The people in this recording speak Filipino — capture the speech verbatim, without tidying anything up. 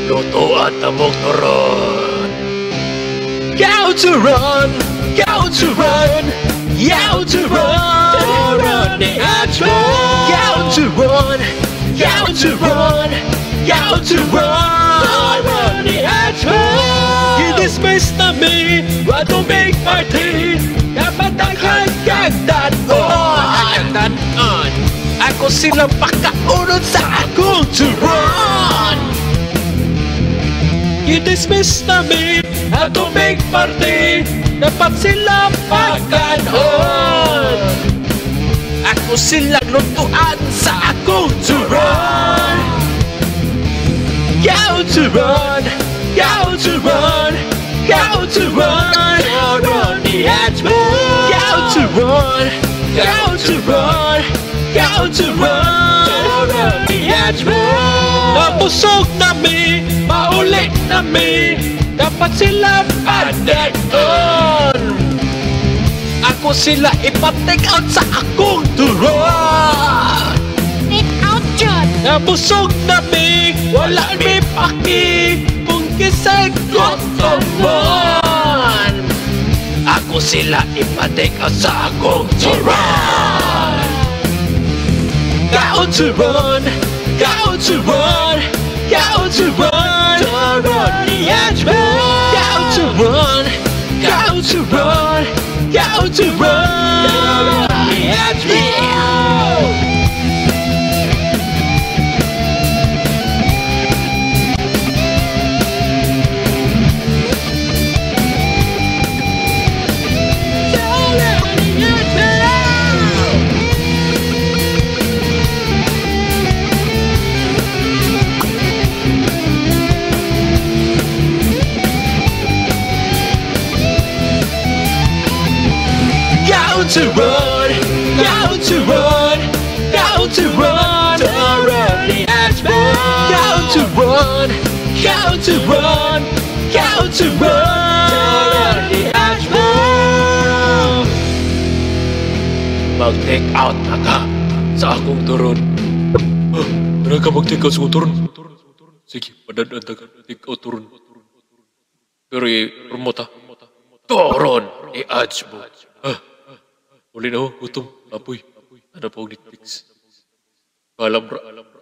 Lutuan tamog Toron. Go Toron, go Toron, go Toron. Toron ni Ajbo. Go Toron, go Toron, go Toron. Toron ni Ajbo. I-dismiss namin, want to make party. Dapat ang hagagdanon. Hagagdanon. Ako silang pakaunod sa akong Toron. I-dismiss namin at to make party. Dapat silang pakanon. Ako silang lutuan sa akong Toron. Go Toron, go Toron, go Toron. Toron ni Ajbo. Go Toron, go Toron, go Toron. Toron ni Ajbo. Napusog nami, maulit nami. Dapat sila padanon. Ako sila ipa-take out sa akong Toron. Take out dyan. Napusog nami, wala mi paki. Kung kisay kotomon. Ako sila ipa-take out sa akong Toron. Go Toron, go Toron, go Toron. Toron ni Ajbo. Go Toron, go Toron, go Toron. Toron ni Ajbo. Go Toron, go Toron, go Toron. Toron ni Ajbo. Go Toron, go Toron, go Toron. Toron ni Ajbo. Mag-take out na ka sa akong Toron. Ah, tara ka mag-take out sa akong Toron. Sige, padadaan na ka. Take out Toron. Pero i-promote ha. Toron ni Ajbo. Ah. Uli na ho, gutom, apoy. Ano pa Netflix? Alam ra.